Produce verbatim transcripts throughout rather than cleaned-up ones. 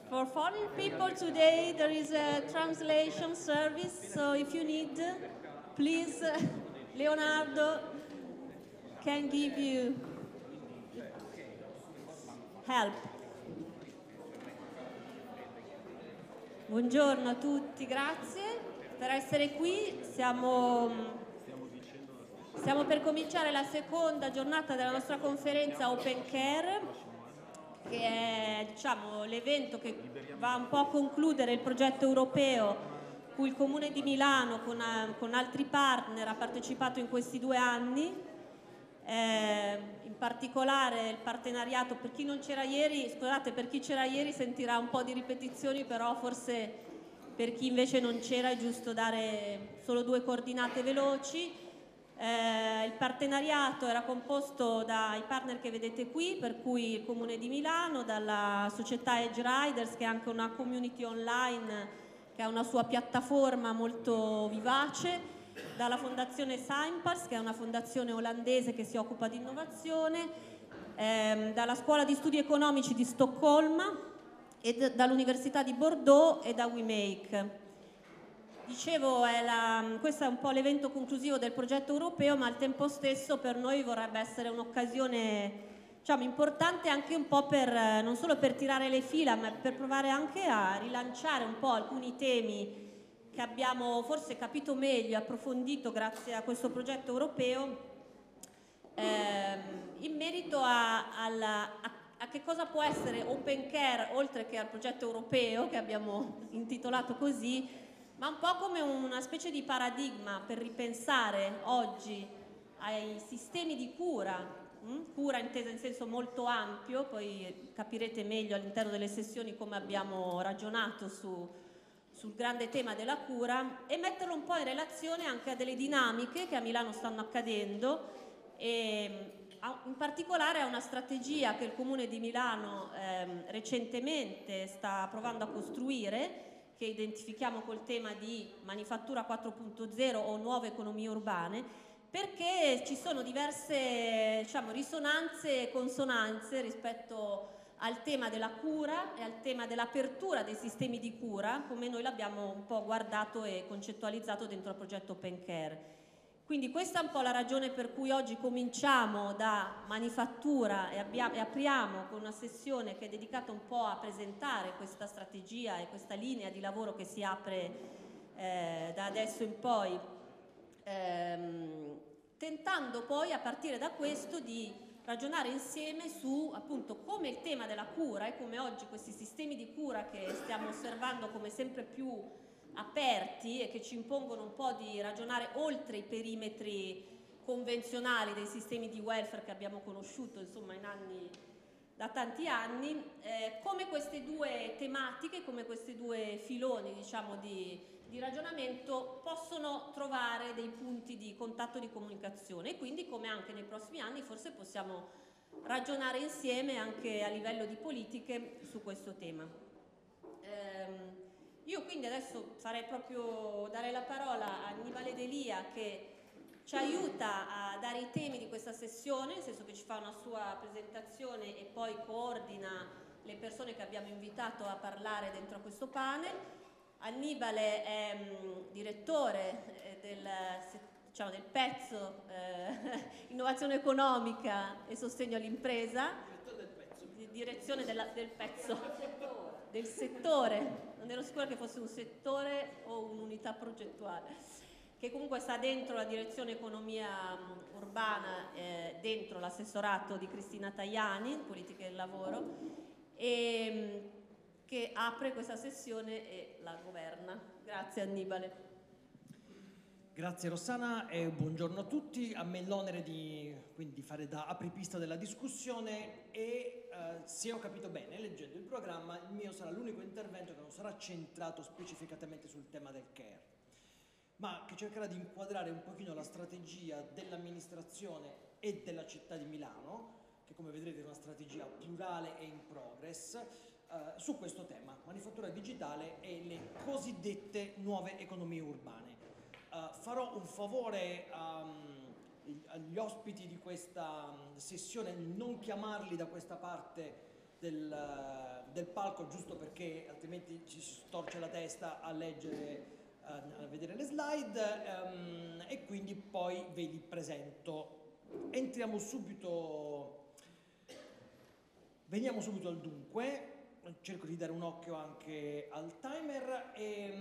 For foreign people today there is a translation service, so if you need, please, Leonardo can give you help. Buongiorno a tutti, grazie per essere qui. Siamo, stiamo per cominciare la seconda giornata della nostra conferenza Open Care, che è, diciamo, l'evento che va un po' a concludere il progetto europeo cui il Comune di Milano con, con altri partner ha partecipato in questi due anni. Eh, in particolare il partenariato, per chi non c'era ieri, scusate, per chi c'era ieri sentirà un po' di ripetizioni, però forse per chi invece non c'era è giusto dare solo due coordinate veloci. Eh, il partenariato era composto dai partner che vedete qui, per cui il Comune di Milano, dalla società Edge Riders, che è anche una community online che ha una sua piattaforma molto vivace, dalla fondazione Seimpars, che è una fondazione olandese che si occupa di innovazione, ehm, dalla scuola di studi economici di Stoccolma e dall'Università di Bordeaux e da WeMake. Dicevo, è la, questo è un po' l'evento conclusivo del progetto europeo, ma al tempo stesso per noi vorrebbe essere un'occasione, diciamo, importante anche un po' per, non solo per tirare le fila, ma per provare anche a rilanciare un po' alcuni temi che abbiamo forse capito meglio, approfondito grazie a questo progetto europeo, ehm, in merito a, alla, a, a che cosa può essere Open Care, oltre che al progetto europeo che abbiamo intitolato così, ma un po' come una specie di paradigma per ripensare oggi ai sistemi di cura, hm? cura intesa in senso molto ampio, poi capirete meglio all'interno delle sessioni come abbiamo ragionato su sul grande tema della cura, e metterlo un po' in relazione anche a delle dinamiche che a Milano stanno accadendo, e in particolare a una strategia che il Comune di Milano ehm, recentemente sta provando a costruire, che identifichiamo col tema di manifattura quattro punto zero o nuove economie urbane, perché ci sono diverse, diciamo, risonanze e consonanze rispetto al tema della cura e al tema dell'apertura dei sistemi di cura, come noi l'abbiamo un po' guardato e concettualizzato dentro il progetto Open Care. Quindi questa è un po' la ragione per cui oggi cominciamo da manifattura e, abbiamo, e apriamo con una sessione che è dedicata un po' a presentare questa strategia e questa linea di lavoro che si apre eh, da adesso in poi, ehm, tentando poi a partire da questo di ragionare insieme su appunto come il tema della cura e come oggi questi sistemi di cura che stiamo osservando come sempre più aperti e che ci impongono un po' di ragionare oltre i perimetri convenzionali dei sistemi di welfare che abbiamo conosciuto insomma in anni, da tanti anni, eh, come queste due tematiche, come questi due filoni, diciamo, di, di ragionamento possono trovare dei punti di contatto e di comunicazione, e quindi come anche nei prossimi anni forse possiamo ragionare insieme anche a livello di politiche su questo tema. Ehm, io quindi adesso farei proprio dare la parola a Annibale Delia, che ci aiuta a dare i temi di questa sessione, nel senso che ci fa una sua presentazione e poi coordina le persone che abbiamo invitato a parlare dentro a questo panel. Annibale è mh, direttore del, diciamo, del pezzo eh, innovazione economica e sostegno all'impresa, direzione della, del pezzo, del settore, non ero sicura che fosse un settore o un'unità progettuale, che comunque sta dentro la direzione economia urbana, eh, dentro l'assessorato di Cristina Tajani, politiche del lavoro, e che apre questa sessione e la governa. Grazie Annibale. Grazie Rossana e buongiorno a tutti. A me l'onere di quindi fare da apripista della discussione e eh, se ho capito bene leggendo il programma, il mio sarà l'unico intervento che non sarà centrato specificatamente sul tema del care, ma che cercherà di inquadrare un pochino la strategia dell'amministrazione e della città di Milano, che come vedrete è una strategia plurale e in progress, eh, su questo tema, manifattura digitale e le cosiddette nuove economie urbane. Uh, farò un favore um, agli ospiti di questa um, sessione di non chiamarli da questa parte del, uh, del palco, giusto perché altrimenti ci si storce la testa a leggere, a vedere le slide, um, e quindi poi ve li presento. Entriamo subito, veniamo subito al dunque, cerco di dare un occhio anche al timer e,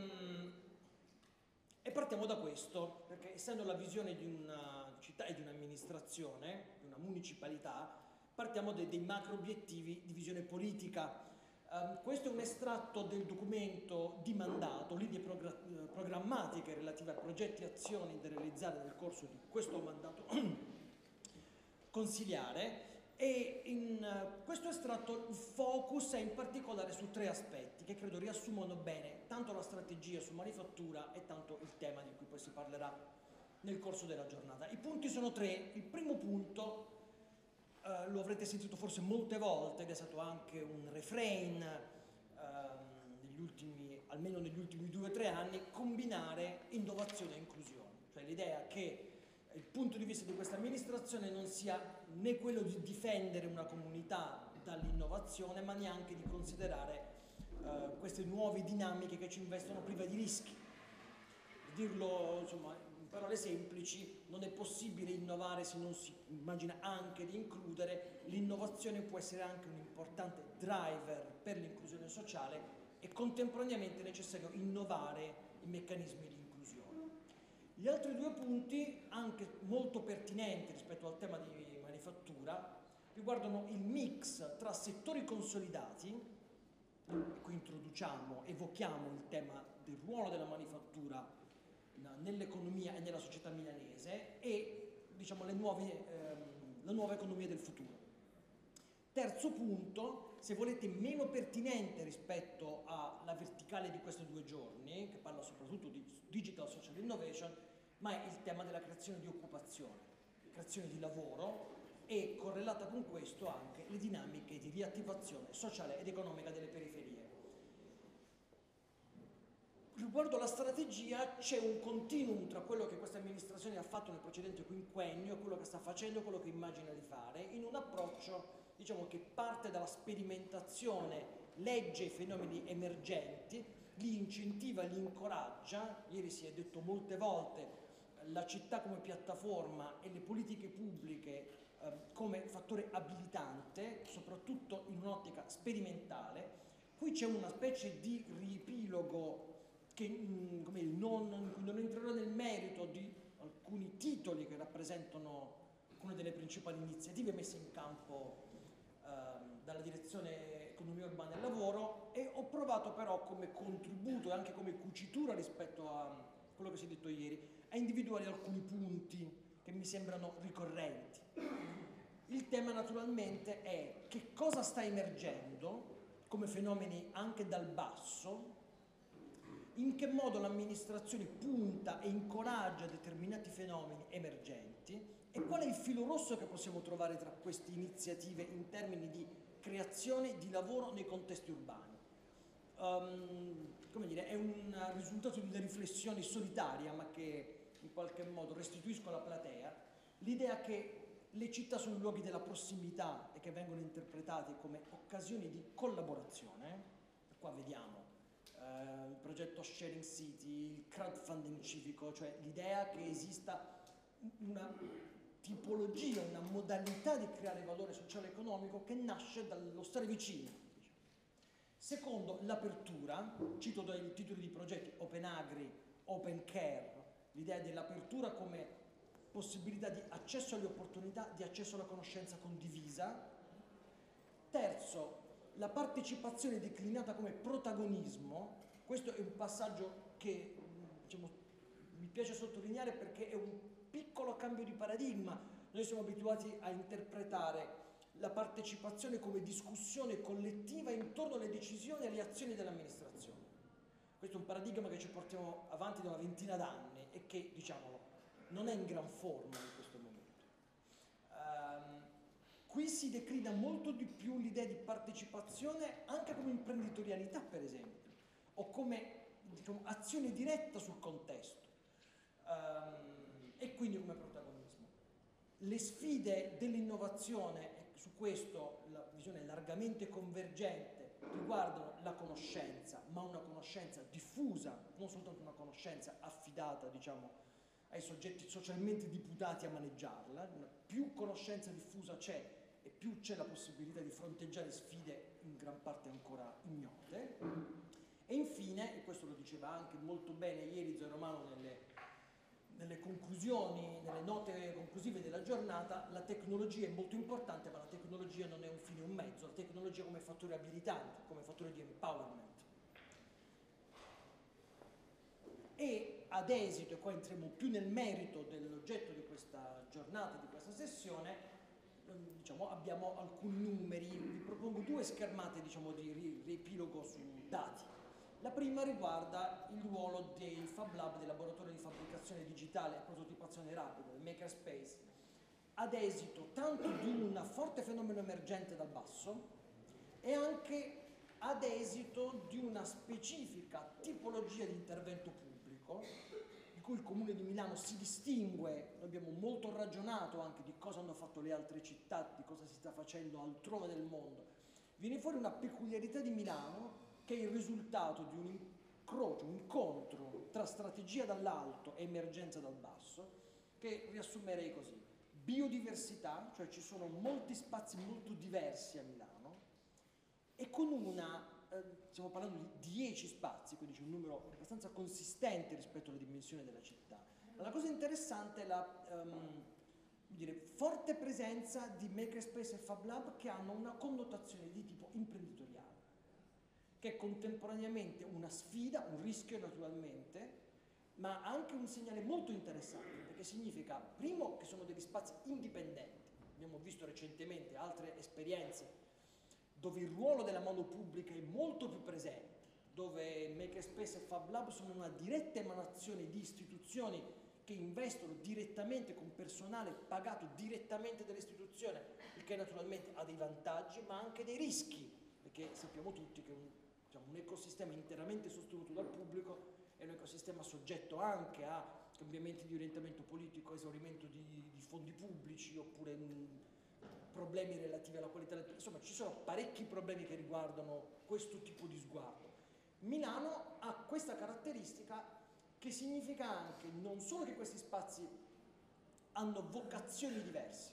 e partiamo da questo, perché essendo la visione di una città e di un'amministrazione, di una municipalità, partiamo dei, dei macro obiettivi di visione politica. Um, questo è un estratto del documento di mandato, linee progra programmatiche relative a progetti e azioni da realizzare nel corso di questo mandato consiliare, e in uh, questo estratto il focus è in particolare su tre aspetti che credo riassumono bene tanto la strategia su manifattura e tanto il tema di cui poi si parlerà nel corso della giornata. I punti sono tre. Il primo punto, Uh, lo avrete sentito forse molte volte ed è stato anche un refrain uh, negli ultimi, almeno negli ultimi due o tre anni, combinare innovazione e inclusione, cioè l'idea che il punto di vista di questa amministrazione non sia né quello di difendere una comunità dall'innovazione, ma neanche di considerare uh, queste nuove dinamiche che ci investono prive di rischi. Dirlo, insomma, parole semplici, non è possibile innovare se non si immagina anche di includere. L'innovazione può essere anche un importante driver per l'inclusione sociale e contemporaneamente è necessario innovare i meccanismi di inclusione. Gli altri due punti, anche molto pertinenti rispetto al tema di manifattura, riguardano il mix tra settori consolidati, qui introduciamo, evochiamo il tema del ruolo della manifattura nell'economia e nella società milanese, e diciamo le nuove, ehm, la nuova economia del futuro. Terzo punto, se volete meno pertinente rispetto alla verticale di questi due giorni, che parla soprattutto di digital social innovation, ma è il tema della creazione di occupazione, creazione di lavoro, e correlata con questo anche le dinamiche di riattivazione sociale ed economica delle periferie. Riguardo alla strategia c'è un continuum tra quello che questa amministrazione ha fatto nel precedente quinquennio, quello che sta facendo e quello che immagina di fare, in un approccio, diciamo, che parte dalla sperimentazione, legge i fenomeni emergenti, li incentiva, li incoraggia. Ieri si è detto molte volte la città come piattaforma e le politiche pubbliche eh, come fattore abilitante, soprattutto in un'ottica sperimentale. Qui c'è una specie di riepilogo che mh, come non, non entrerò nel merito di alcuni titoli che rappresentano alcune delle principali iniziative messe in campo eh, dalla direzione economia urbana e lavoro, e ho provato però come contributo e anche come cucitura rispetto a quello che si è detto ieri a individuare alcuni punti che mi sembrano ricorrenti. Il tema naturalmente è che cosa sta emergendo come fenomeni anche dal basso, in che modo l'amministrazione punta e incoraggia determinati fenomeni emergenti e qual è il filo rosso che possiamo trovare tra queste iniziative in termini di creazione di lavoro nei contesti urbani. Um, come dire, è un risultato di una riflessione solitaria, ma che in qualche modo restituisco alla platea, l'idea che le città sono luoghi della prossimità e che vengono interpretati come occasioni di collaborazione. Qua vediamo Uh, il progetto Sharing City, il crowdfunding civico, cioè l'idea che esista una tipologia, una modalità di creare valore sociale e economico che nasce dallo stare vicino. Secondo, l'apertura, cito dai titoli di progetti Open Agri, Open Care, l'idea dell'apertura come possibilità di accesso alle opportunità, di accesso alla conoscenza condivisa. Terzo, la partecipazione declinata come protagonismo. Questo è un passaggio che, diciamo, mi piace sottolineare perché è un piccolo cambio di paradigma. Noi siamo abituati a interpretare la partecipazione come discussione collettiva intorno alle decisioni e alle azioni dell'amministrazione. Questo è un paradigma che ci portiamo avanti da una ventina d'anni e che, diciamolo, non è in gran forma in questo momento. Um, Qui si declina molto di più l'idea di partecipazione anche come imprenditorialità, per esempio, o come, diciamo, azione diretta sul contesto, um, e quindi come protagonismo. Le sfide dell'innovazione, e su questo la visione è largamente convergente riguardano la conoscenza, ma una conoscenza diffusa, non soltanto una conoscenza affidata, diciamo, ai soggetti socialmente deputati a maneggiarla. Più conoscenza diffusa c'è e più c'è la possibilità di fronteggiare sfide in gran parte ancora ignote. E infine, e questo lo diceva anche molto bene ieri Zoe Romano nelle, nelle conclusioni, nelle note conclusive della giornata, la tecnologia è molto importante, ma la tecnologia non è un fine o un mezzo, la tecnologia come fattore abilitante, come fattore di empowerment. E ad esito, e qua entriamo più nel merito dell'oggetto di questa giornata, di questa sessione, diciamo, abbiamo alcuni numeri. Vi propongo due schermate, diciamo, di riepilogo su dati. La prima riguarda il ruolo dei Fab Lab, dei laboratori di fabbricazione digitale e prototipazione rapida, del makerspace, ad esito tanto di un forte fenomeno emergente dal basso e anche ad esito di una specifica tipologia di intervento pubblico di cui il Comune di Milano si distingue. Noi abbiamo molto ragionato anche di cosa hanno fatto le altre città, di cosa si sta facendo altrove nel mondo. Viene fuori una peculiarità di Milano che è il risultato di un incrocio, un incontro tra strategia dall'alto e emergenza dal basso, che riassumerei così: biodiversità, cioè ci sono molti spazi molto diversi a Milano, e con una Eh, stiamo parlando di dieci spazi, quindi c'è un numero abbastanza consistente rispetto alla dimensione della città. Ma la cosa interessante è la um, dire, forte presenza di makerspace e Fab Lab che hanno una connotazione di tipo imprenditoriale, che è contemporaneamente una sfida, un rischio naturalmente, ma anche un segnale molto interessante, perché significa, primo, che sono degli spazi indipendenti. Abbiamo visto recentemente altre esperienze dove il ruolo della mano pubblica è molto più presente, dove Makerspace e Fab Lab sono una diretta emanazione di istituzioni che investono direttamente con personale pagato direttamente dall'istituzione, il che naturalmente ha dei vantaggi ma anche dei rischi, perché sappiamo tutti che un, diciamo, un ecosistema interamente sostenuto dal pubblico è un ecosistema soggetto anche a cambiamenti di orientamento politico, esaurimento di, di fondi pubblici, oppure mh, problemi relativi alla qualità del... Insomma, ci sono parecchi problemi che riguardano questo tipo di sguardo. Milano ha questa caratteristica, che significa anche non solo che questi spazi hanno vocazioni diverse,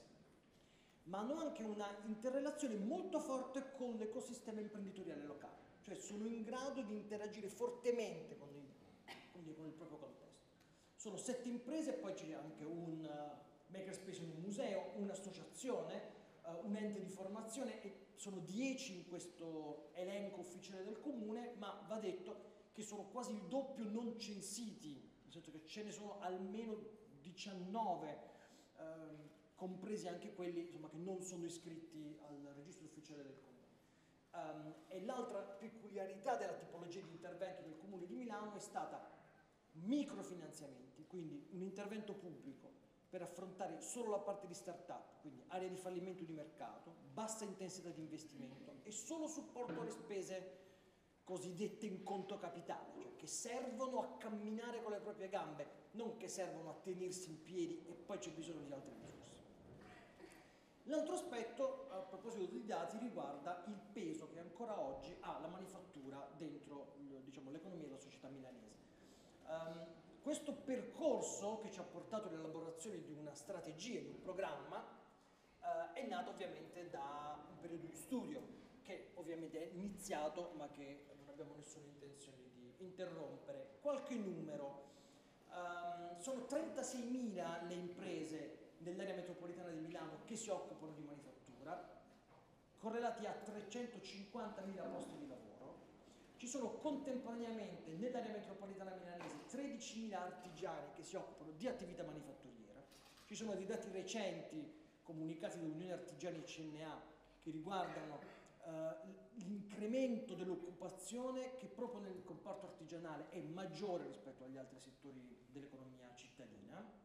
ma hanno anche una interrelazione molto forte con l'ecosistema imprenditoriale locale, cioè sono in grado di interagire fortemente con il, con il proprio contesto. Sono sette imprese, poi c'è anche un uh, makerspace in un museo, un'associazione, un ente di formazione, e sono dieci in questo elenco ufficiale del comune, ma va detto che sono quasi il doppio non censiti, nel senso che ce ne sono almeno diciannove, ehm, compresi anche quelli, insomma, che non sono iscritti al registro ufficiale del comune. Um, e l'altra peculiarità della tipologia di intervento del comune di Milano è stata microfinanziamenti, quindi un intervento pubblico per affrontare solo la parte di start-up, quindi area di fallimento di mercato, bassa intensità di investimento e solo supporto alle spese cosiddette in conto capitale, cioè che servono a camminare con le proprie gambe, non che servono a tenersi in piedi e poi c'è bisogno di altre risorse. L'altro aspetto, a proposito dei dati, riguarda il peso che ancora oggi ha la manifattura dentro, diciamo, l'economia e la società milanese. Um, Questo percorso che ci ha portato all'elaborazione di una strategia, di un programma, eh, è nato ovviamente da un periodo di studio che ovviamente è iniziato ma che non abbiamo nessuna intenzione di interrompere. Qualche numero: um, sono trentaseimila le imprese nell'area metropolitana di Milano che si occupano di manifattura, correlati a trecentocinquantamila posti di lavoro. Ci sono contemporaneamente nell'area metropolitana milanese tredicimila artigiani che si occupano di attività manifatturiera. Ci sono dei dati recenti comunicati dall'Unione Artigiani C N A che riguardano eh, l'incremento dell'occupazione, che proprio nel comparto artigianale è maggiore rispetto agli altri settori dell'economia cittadina.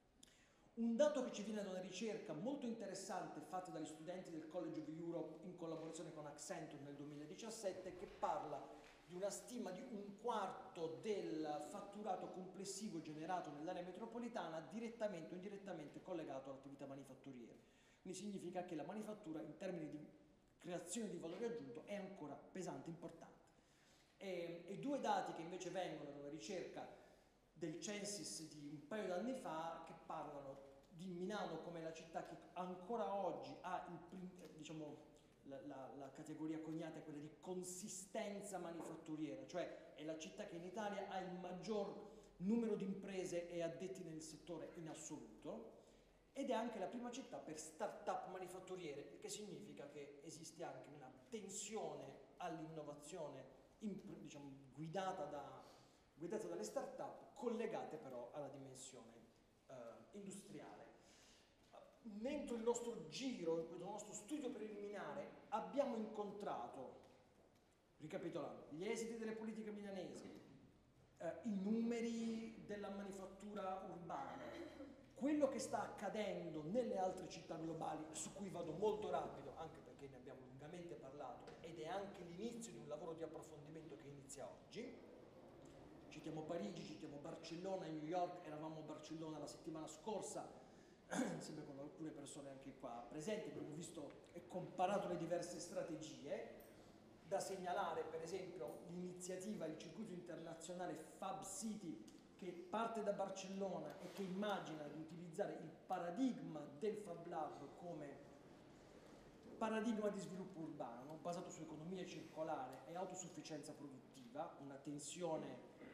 Un dato che ci viene da una ricerca molto interessante fatta dagli studenti del College of Europe in collaborazione con Accenture nel duemiladiciassette, che parla di una stima di un quarto del fatturato complessivo generato nell'area metropolitana direttamente o indirettamente collegato all'attività manifatturiera. Quindi significa che la manifattura, in termini di creazione di valore aggiunto è ancora pesante, importante. E, e due dati che invece vengono da una ricerca del Censis di un paio d'anni fa, che parlano di Milano come la città che ancora oggi ha il, diciamo, la, la, la categoria coniata è quella di consistenza manifatturiera, cioè è la città che in Italia ha il maggior numero di imprese e addetti nel settore in assoluto, ed è anche la prima città per start-up manifatturiere, il che significa che esiste anche una tensione all'innovazione, diciamo, guidata, da, guidata dalle start-up, collegate però alla dimensione eh, industriale. Mentre il nostro giro, il nostro studio preliminare, abbiamo incontrato, ricapitolando, gli esiti delle politiche milanesi, eh, i numeri della manifattura urbana, quello che sta accadendo nelle altre città globali, su cui vado molto rapido, anche perché ne abbiamo lungamente parlato, ed è anche l'inizio di un lavoro di approfondimento che inizia oggi. Citiamo Parigi, citiamo Barcellona, New York, eravamo a Barcellona la settimana scorsa, insieme con alcune persone anche qua presenti, abbiamo visto e comparato le diverse strategie. Da segnalare per esempio l'iniziativa, il circuito internazionale Fab City, che parte da Barcellona e che immagina di utilizzare il paradigma del Fab Lab come paradigma di sviluppo urbano basato su economia circolare e autosufficienza produttiva, una tensione,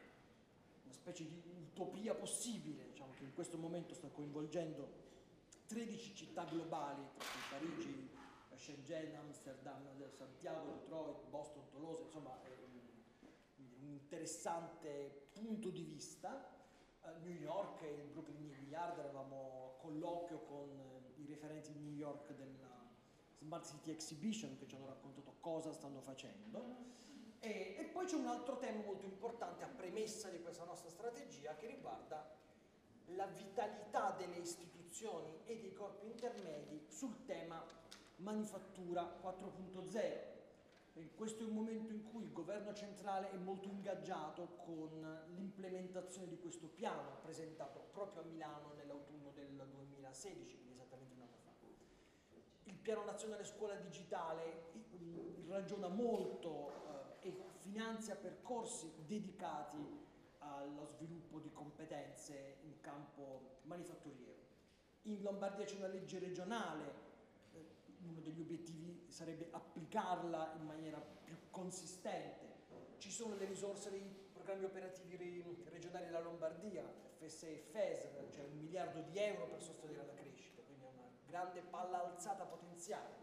una specie di utopia possibile, diciamo, che in questo momento sta coinvolgendo tredici città globali, tra cui Parigi, Shenzhen, Amsterdam, Santiago, Detroit, Boston, Tolosa, insomma è un, un interessante punto di vista. Uh, New York e il Brooklyn New Yard, eravamo a colloquio con uh, i referenti di New York della Smart City Exhibition, che ci hanno raccontato cosa stanno facendo. E, e poi c'è un altro tema molto importante a premessa di questa nostra strategia, che riguarda la vitalità delle istituzioni e dei corpi intermedi sul tema manifattura quattro punto zero. Questo è un momento in cui il governo centrale è molto ingaggiato con l'implementazione di questo piano presentato proprio a Milano nell'autunno del duemilasedici, quindi esattamente un anno fa. Il piano nazionale scuola digitale ragiona molto eh, e finanzia percorsi dedicati allo sviluppo di competenze in campo manifatturiero. In Lombardia c'è una legge regionale, uno degli obiettivi sarebbe applicarla in maniera più consistente. Ci sono le risorse dei programmi operativi regionali della Lombardia, F S E e F E S R, cioè un miliardo di euro per sostenere la crescita, quindi è una grande palla alzata potenziale.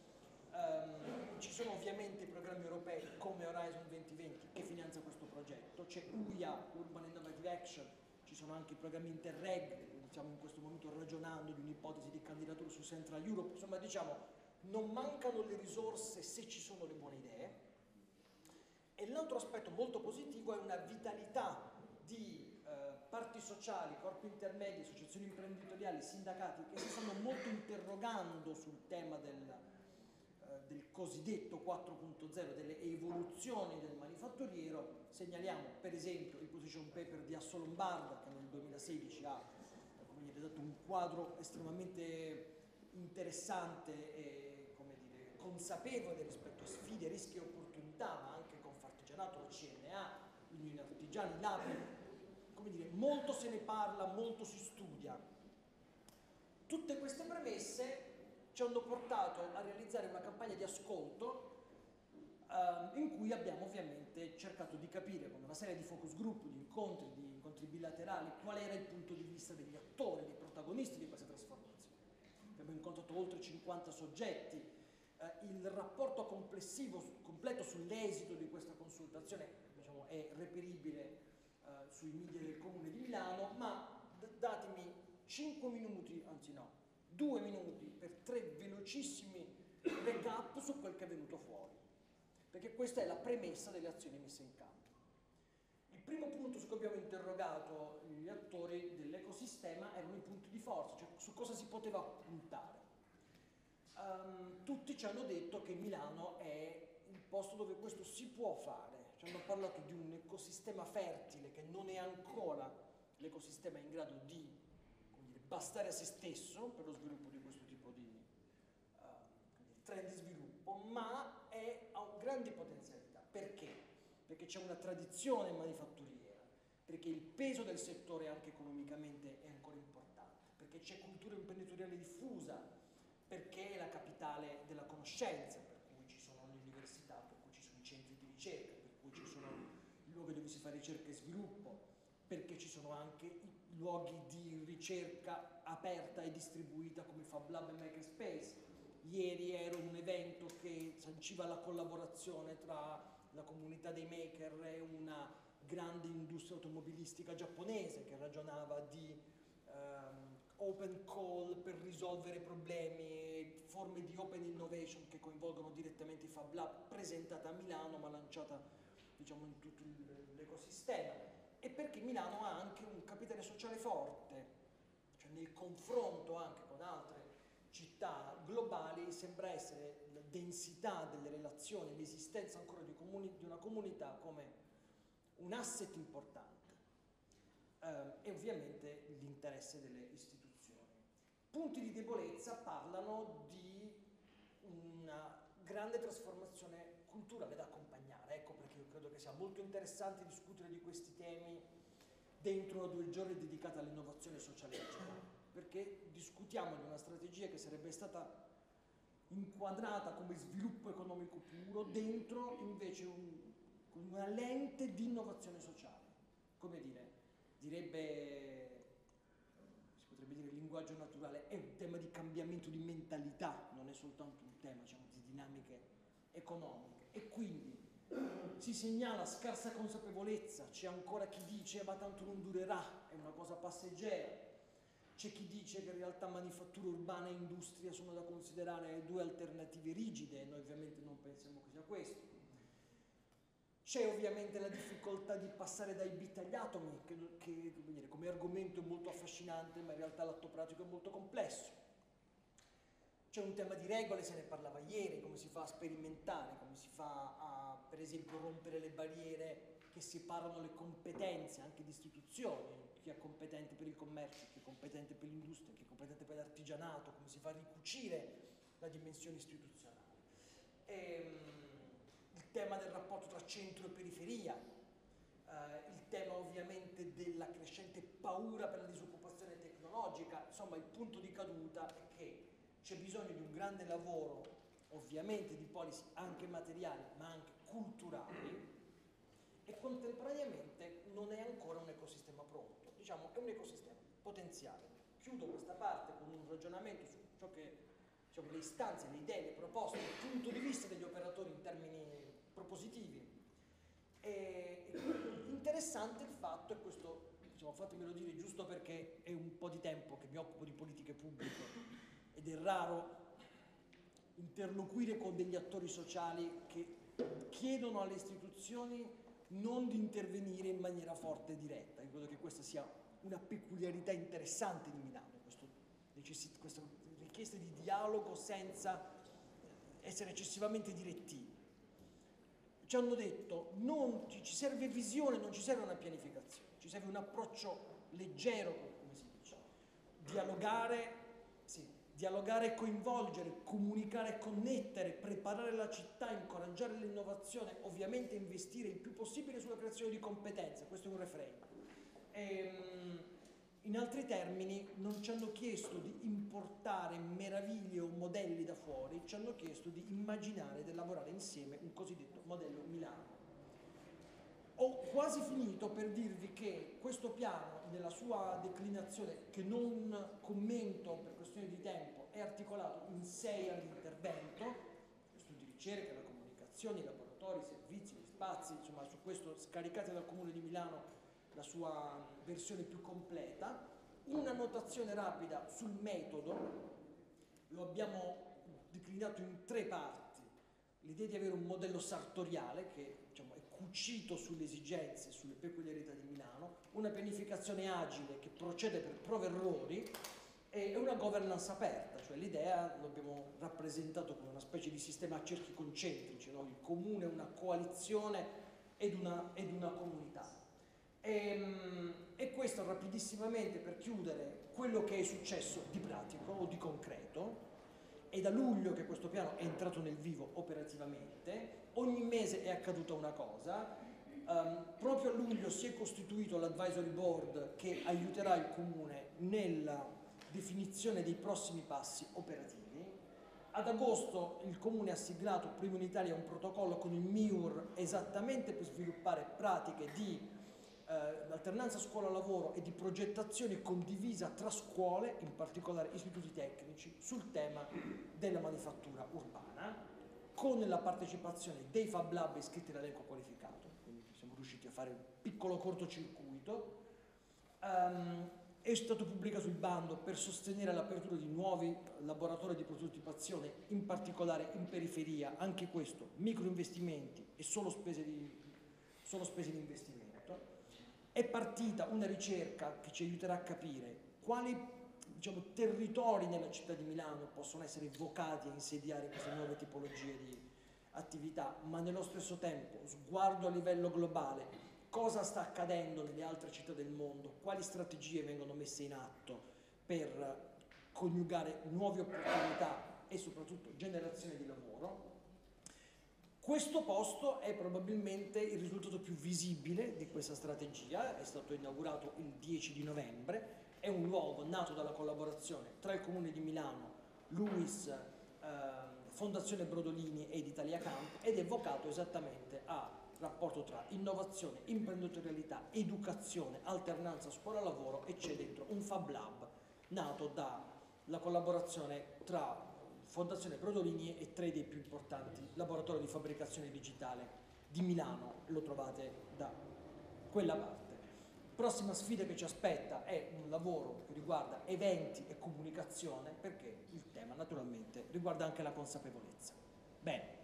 Um, ci sono ovviamente i programmi europei come Horizon duemilaventi che finanzia questo progetto, c'è U I A, Urban Innovative Action, ci sono anche i programmi Interreg, stiamo in questo momento ragionando di un'ipotesi di candidatura su Central Europe, insomma diciamo non mancano le risorse se ci sono le buone idee. E l'altro aspetto molto positivo è una vitalità di eh, parti sociali, corpi intermedi, associazioni imprenditoriali, sindacati che si stanno molto interrogando sul tema del, eh, del cosiddetto quattro punto zero, delle evoluzioni del manifatturiero. Segnaliamo per esempio il position paper di Assolombarda, che nel duemilasedici ha dato un quadro estremamente interessante e come dire, consapevole rispetto a sfide, rischi e opportunità, ma anche con Fartigianato, la C N A, l'Unione Artigiani, l'A P I, come dire, molto se ne parla, molto si studia. Tutte queste premesse ci hanno portato a realizzare una campagna di ascolto Uh, in cui abbiamo ovviamente cercato di capire con una serie di focus group, di incontri, di incontri bilaterali, qual era il punto di vista degli attori, dei protagonisti di questa trasformazione. Abbiamo incontrato oltre cinquanta soggetti, uh, il rapporto complessivo, completo sull'esito di questa consultazione diciamo, è reperibile uh, sui media del Comune di Milano, ma datemi cinque minuti, anzi no, due minuti per tre velocissimi recap su quel che è venuto fuori, perché questa è la premessa delle azioni messe in campo. Il primo punto su cui abbiamo interrogato gli attori dell'ecosistema erano i punti di forza, cioè su cosa si poteva puntare. Um, tutti ci hanno detto che Milano è il posto dove questo si può fare, ci hanno parlato di un ecosistema fertile che non è ancora l'ecosistema in grado di, come dire, bastare a se stesso per lo sviluppo di questo tipo di uh, trend di sviluppo. sviluppo, ma è, ha grandi potenzialità. Perché? Perché c'è una tradizione manifatturiera, perché il peso del settore anche economicamente è ancora importante, perché c'è cultura imprenditoriale diffusa, perché è la capitale della conoscenza, per cui ci sono le università, per cui ci sono i centri di ricerca, per cui ci sono i luoghi dove si fa ricerca e sviluppo, perché ci sono anche i luoghi di ricerca aperta e distribuita come Fab Lab e Makerspace. Ieri ero in un evento che sanciva la collaborazione tra la comunità dei maker e una grande industria automobilistica giapponese che ragionava di um, open call per risolvere problemi, forme di open innovation che coinvolgono direttamente i Fab Lab, presentata a Milano ma lanciata, diciamo, in tutto l'ecosistema. E perché Milano ha anche un capitale sociale forte, cioè nel confronto anche con altre città globali sembra essere la densità delle relazioni, l'esistenza ancora di, comuni, di una comunità come un asset importante eh, e ovviamente l'interesse delle istituzioni. Punti di debolezza parlano di una grande trasformazione culturale da accompagnare, ecco perché io credo che sia molto interessante discutere di questi temi dentro due giorni dedicati all'innovazione sociale, perché discutiamo di una strategia che sarebbe stata inquadrata come sviluppo economico puro dentro invece un, una lente di innovazione sociale. Come dire, direbbe, si potrebbe dire il linguaggio naturale, è un tema di cambiamento di mentalità, non è soltanto un tema, diciamo, di dinamiche economiche. E quindi si segnala scarsa consapevolezza, c'è ancora chi dice ma tanto non durerà, è una cosa passeggera. C'è chi dice che in realtà manifattura urbana e industria sono da considerare due alternative rigide, e noi ovviamente non pensiamo che sia questo. C'è ovviamente la difficoltà di passare dai bit agli atomi, che, che dire, come argomento è molto affascinante, ma in realtà l'atto pratico è molto complesso. C'è un tema di regole, se ne parlava ieri, come si fa a sperimentare, come si fa a, per esempio, rompere le barriere che separano le competenze anche di istituzioni, chi è competente per il commercio, chi è competente per l'industria, chi è competente per l'artigianato, come si fa a ricucire la dimensione istituzionale. Ehm, il tema del rapporto tra centro e periferia, eh, il tema ovviamente della crescente paura per la disoccupazione tecnologica, insomma il punto di caduta è che c'è bisogno di un grande lavoro, ovviamente di policy anche materiali ma anche culturali, e contemporaneamente non è ancora un ecosistema pronto, diciamo è un ecosistema potenziale. Chiudo questa parte con un ragionamento su ciò che, diciamo, le istanze, le idee, le proposte, il punto di vista degli operatori in termini propositivi. E, e interessante il fatto, e questo, diciamo, fatemelo dire giusto perché è un po' di tempo che mi occupo di politiche pubbliche ed è raro interloquire con degli attori sociali che chiedono alle istituzioni non di intervenire in maniera forte e diretta. Io credo che questa sia una peculiarità interessante di Milano, questo, questa richiesta di dialogo senza essere eccessivamente direttivi. Ci hanno detto non ci serve visione, non ci serve una pianificazione, ci serve un approccio leggero, come si dice, dialogare, sì, dialogare e coinvolgere, comunicare e connettere, preparare la città, incoraggiare l'innovazione, ovviamente investire il più possibile sulla creazione di competenze, questo è un refrain. Ehm, in altri termini, non ci hanno chiesto di importare meraviglie o modelli da fuori, ci hanno chiesto di immaginare ed elaborare insieme un cosiddetto modello Milano. Ho quasi finito per dirvi che questo piano, nella sua declinazione, che non commento per questioni di tempo, è articolato in sei all'intervento, studi di ricerca, la comunicazione, i laboratori, i servizi, gli spazi, insomma su questo scaricate dal Comune di Milano la sua versione più completa. Una notazione rapida sul metodo, lo abbiamo declinato in tre parti. L'idea di avere un modello sartoriale che, diciamo, è cucito sulle esigenze, sulle peculiarità di Milano, una pianificazione agile che procede per prove e errori e una governance aperta, cioè l'idea l'abbiamo rappresentato come una specie di sistema a cerchi concentrici, no? Il comune, una coalizione ed una, ed una comunità. E, e questo rapidissimamente per chiudere quello che è successo di pratico o di concreto. è da luglio che questo piano è entrato nel vivo operativamente, ogni mese è accaduta una cosa. Um, proprio a luglio si è costituito l'advisory board che aiuterà il Comune nella definizione dei prossimi passi operativi. Ad agosto il Comune ha siglato, primo in Italia, un protocollo con il M I U R esattamente per sviluppare pratiche di eh, alternanza scuola-lavoro e di progettazione condivisa tra scuole, in particolare istituti tecnici, sul tema della manifattura urbana, con la partecipazione dei Fab Lab iscritti all'elenco qualificato, quindi siamo riusciti a fare un piccolo cortocircuito. Um, È stato pubblicato il bando per sostenere l'apertura di nuovi laboratori di prototipazione, in particolare in periferia, anche questo, microinvestimenti e solo spese di, solo spese di investimento. È partita una ricerca che ci aiuterà a capire quali, diciamo, territori nella città di Milano possono essere vocati a insediare queste nuove tipologie di attività, ma nello stesso tempo sguardo a livello globale. Cosa sta accadendo nelle altre città del mondo? Quali strategie vengono messe in atto per coniugare nuove opportunità e soprattutto generazione di lavoro? Questo posto è probabilmente il risultato più visibile di questa strategia, è stato inaugurato il dieci di novembre, è un luogo nato dalla collaborazione tra il Comune di Milano, l'U I S, eh, Fondazione Brodolini ed Italia Camp, ed è vocato esattamente a rapporto tra innovazione, imprenditorialità, educazione, alternanza scuola-lavoro, e c'è dentro un Fab Lab nato dalla collaborazione tra Fondazione Brodolini e tre dei più importanti laboratori di fabbricazione digitale di Milano, lo trovate da quella parte. Prossima sfida che ci aspetta è un lavoro che riguarda eventi e comunicazione, perché il tema naturalmente riguarda anche la consapevolezza. Bene.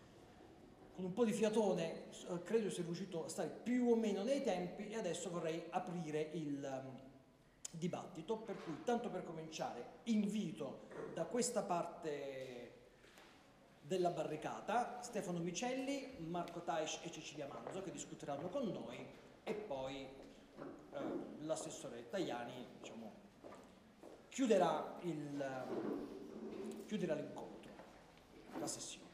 Con un po' di fiatone credo sia riuscito a stare più o meno nei tempi, e adesso vorrei aprire il um, dibattito, per cui, tanto per cominciare, invito da questa parte della barricata Stefano Micelli, Marco Taisch e Cecilia Manzo, che discuteranno con noi, e poi eh, l'assessore Tajani, diciamo, chiuderà il, uh, chiuderà l'incontro, la sessione.